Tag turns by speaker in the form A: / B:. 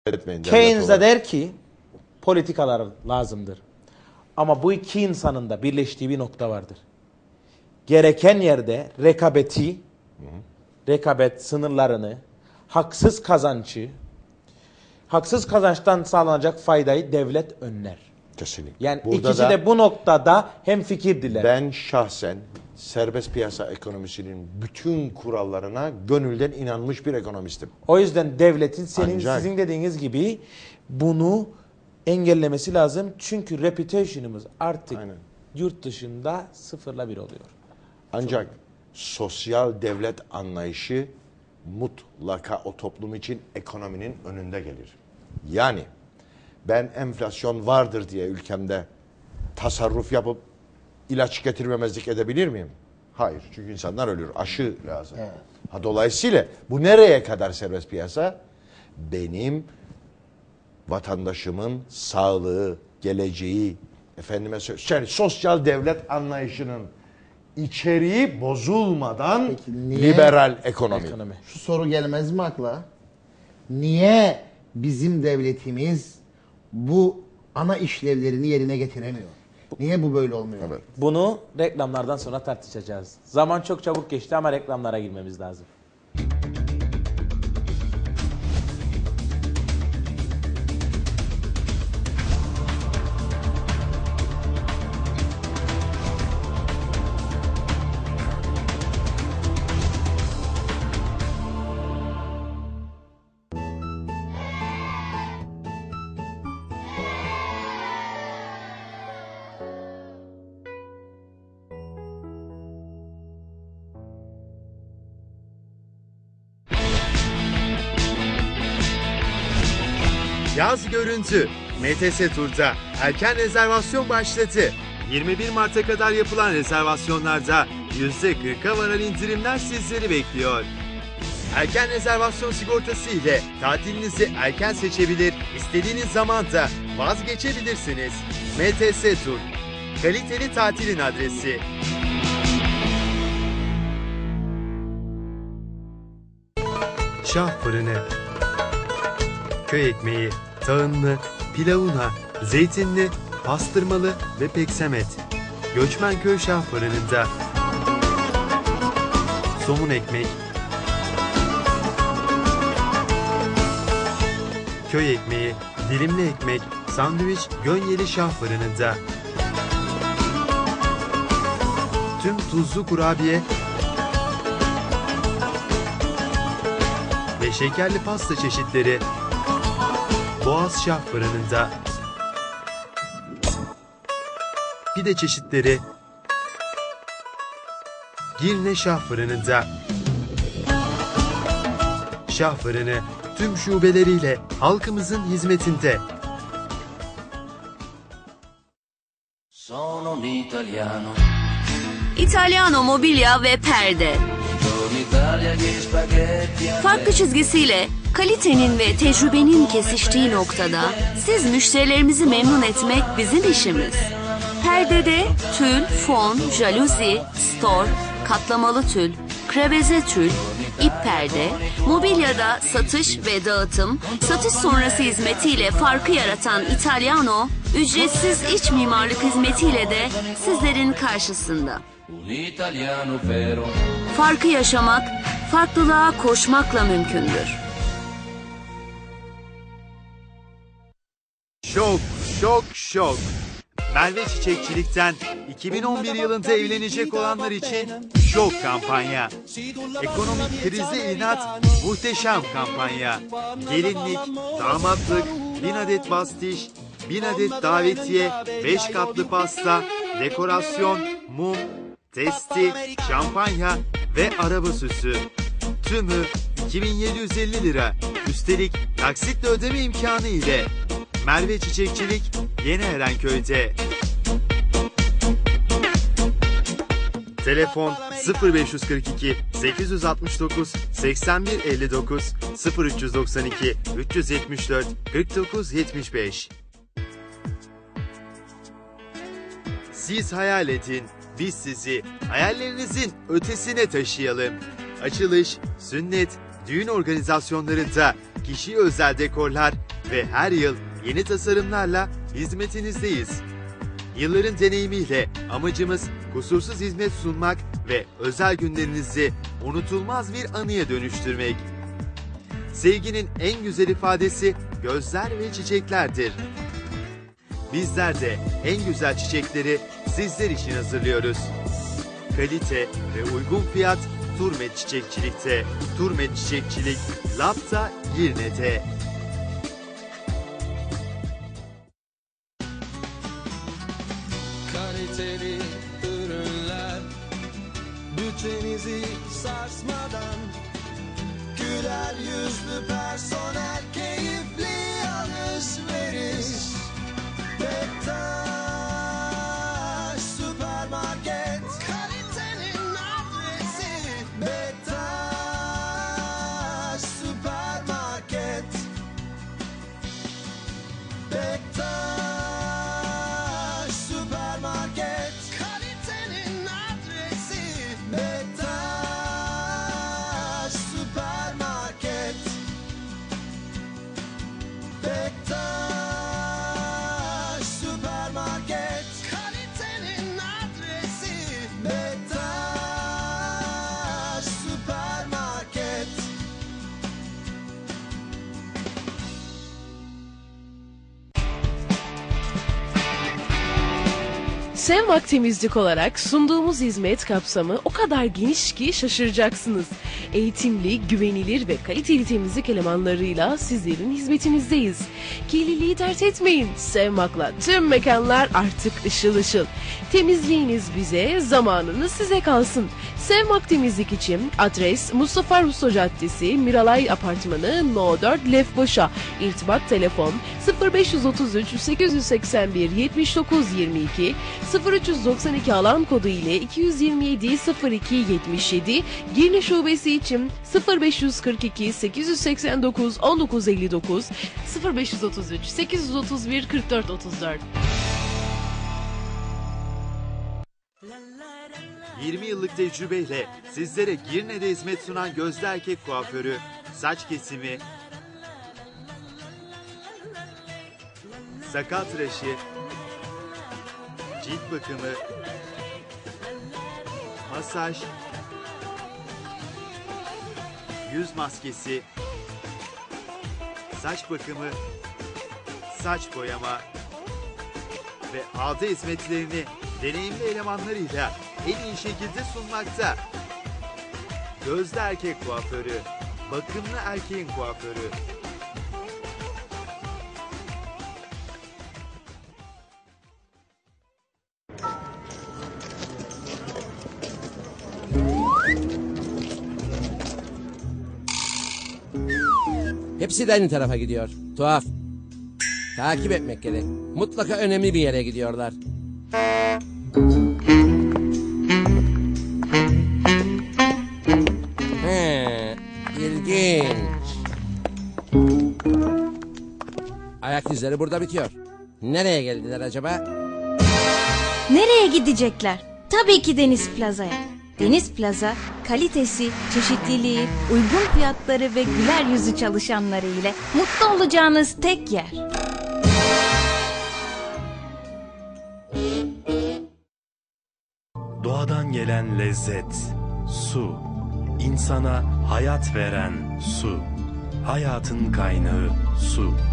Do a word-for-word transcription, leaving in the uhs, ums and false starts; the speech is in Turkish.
A: Keynes de der ki politikalar lazımdır. Ama bu iki insanın da birleştiği bir nokta vardır. Gereken yerde rekabeti, hı hı. rekabet sınırlarını, haksız kazancı, haksız kazançtan sağlanacak faydayı devlet önler.
B: Kesinlikle.
A: Yani Burada ikisi de bu noktada hemfikirdiler.
B: Ben şahsen serbest piyasa ekonomisinin bütün kurallarına gönülden inanmış bir ekonomistim.
A: O yüzden devletin senin
B: Ancak,
A: sizin dediğiniz gibi bunu engellemesi lazım. Çünkü reputation'ımız artık aynen. yurt dışında sıfırla bir oluyor.
B: Ancak Çok sosyal devlet anlayışı mutlaka o toplum için ekonominin önünde gelir. Yani ben enflasyon vardır diye ülkemde tasarruf yapıp ilaç getirmemezlik edebilir miyim? Hayır. Çünkü insanlar ölür. Aşı lazım. Evet. Ha, dolayısıyla bu nereye kadar serbest piyasa? Benim vatandaşımın sağlığı, geleceği, efendime söyleyeyim, yani sosyal devlet anlayışının içeriği bozulmadan Peki, niye, liberal ekonomi. ekonomi.
C: Şu soru gelmez mi akla? Niye bizim devletimiz bu ana işlevlerini yerine getiremiyor? Niye bu böyle olmuyor?
A: Evet. Bunu reklamlardan sonra tartışacağız. Zaman çok çabuk geçti ama reklamlara girmemiz lazım.
D: Yaz görüntü. M T S Tur'da erken rezervasyon başladı. yirmi bir Mart'a kadar yapılan rezervasyonlarda yüzde kırka varan indirimler sizleri bekliyor. Erken rezervasyon sigortası ile tatilinizi erken seçebilir, istediğiniz zamanda vazgeçebilirsiniz. M T S Tur, kaliteli tatilin adresi. Şah Fırını. Köy ekmeği, tahınlı, pilavuna, zeytinli, pastırmalı ve peksemet. Göçmenköy Şah Fırını'nda. Somun ekmek. Köy ekmeği, dilimli ekmek, sandviç Gönyeli Şah Fırını'nda. Tüm tuzlu kurabiye ve şekerli pasta çeşitleri Boğaz Şah Fırını'nda. Pide çeşitleri Girne Şah Fırını'nda. Şah Fırını tüm şubeleriyle halkımızın hizmetinde.
E: Sono un italiano.
F: İtalyano mobilya ve perde. Farklı çizgisiyle kalitenin ve tecrübenin kesiştiği noktada siz müşterilerimizi memnun etmek bizim işimiz. Perdede tül, fon, jaluzi, stor, katlamalı tül, kreveze tül, ip perde, mobilyada satış ve dağıtım, satış sonrası hizmetiyle farkı yaratan İtalyano, ücretsiz iç mimarlık hizmetiyle de sizlerin karşısında. Farkı yaşamak, farklılığa koşmakla mümkündür.
D: Şok, şok, şok. Merve Çiçekçilik'ten iki bin on bir yılında evlenecek olanlar için şok kampanya. Ekonomik krize inat, muhteşem kampanya. Gelinlik, damatlık, bin adet bastiş, bin adet davetiye, beş katlı pasta, dekorasyon, mum, testi, şampanya ve araba süsü. Tümü iki bin yedi yüz elli lira. Üstelik taksitle ödeme imkanı ile. Merve Çiçekçilik, Yeni Erenköy'de. Telefon sıfır beş yüz kırk iki sekiz yüz altmış dokuz seksen bir elli dokuz sıfır üç yüz doksan iki üç yüz yetmiş dört kırk dokuz yetmiş beş. Siz hayal edin, biz sizi hayallerinizin ötesine taşıyalım. Açılış, sünnet, düğün organizasyonlarında kişiye özel dekorlar, ve her yıl yeni tasarımlarla hizmetinizdeyiz. Yılların deneyimiyle amacımız kusursuz hizmet sunmak ve özel günlerinizi unutulmaz bir anıya dönüştürmek. Sevginin en güzel ifadesi gözler ve çiçeklerdir. Bizler de en güzel çiçekleri sizler için hazırlıyoruz. Kalite ve uygun fiyat Turmet Çiçekçilik'te. Turmet Çiçekçilik, Lapta, Girne'de.
E: Kaliteli ürünler, bütçenizi sarsmadan, güler yüzlü personel, keyifli alışveriş. Bektaş Süpermarket, kalitenin adresi. Bektaş Süpermarket. Bektaş Süpermarket, kalitenin adresi. Bektaş Süpermarket. Bektaş Süpermarket, kalitenin adresi. Bektaş Süpermarket.
G: Sevmak Temizlik olarak sunduğumuz hizmet kapsamı o kadar geniş ki şaşıracaksınız. Eğitimli, güvenilir ve kaliteli temizlik elemanlarıyla sizlerin hizmetinizdeyiz. Kirliliği dert etmeyin. Sevmak'la tüm mekanlar artık ışıl ışıl. Temizliğiniz bize, zamanınız size kalsın. Sevmak Temizlik için adres Mustafa Russo Caddesi, Miralay Apartmanı, No dört, Lefkoşa. İrtibat telefon sıfır beş otuz üç sekiz seksen bir yetmiş dokuz yirmi iki, sıfır üç doksan iki alan kodu ile iki yüz yirmi yedi sıfır iki yetmiş yedi, Girne Şubesi için sıfır beş kırk iki sekiz seksen dokuz on dokuz elli dokuz, sıfır beş otuz üç sekiz otuz bir kırk dört otuz dört.
D: yirmi yıllık tecrübeyle sizlere Girne'de hizmet sunan Gözde Erkek Kuaförü, saç kesimi, sakal tıraşı, cilt bakımı, masaj, yüz maskesi, saç bakımı, saç boyama ve ağda hizmetlerini deneyimli elemanlarıyla en iyi şekilde sunmakta. Gözde Erkek Kuaförü, bakımlı erkeğin kuaförü.
H: Hepsi de aynı tarafa gidiyor. Tuhaf. Takip etmek gerek. Mutlaka önemli bir yere gidiyorlar. He, ilginç. Ayak izleri burada bitiyor. Nereye geldiler acaba?
I: Nereye gidecekler? Tabii ki Deniz Plaza'ya. Deniz Plaza, kalitesi, çeşitliliği, uygun fiyatları ve güler yüzü çalışanları ile mutlu olacağınız tek yer.
J: Doğadan gelen lezzet, su. İnsana hayat veren su. Hayatın kaynağı su.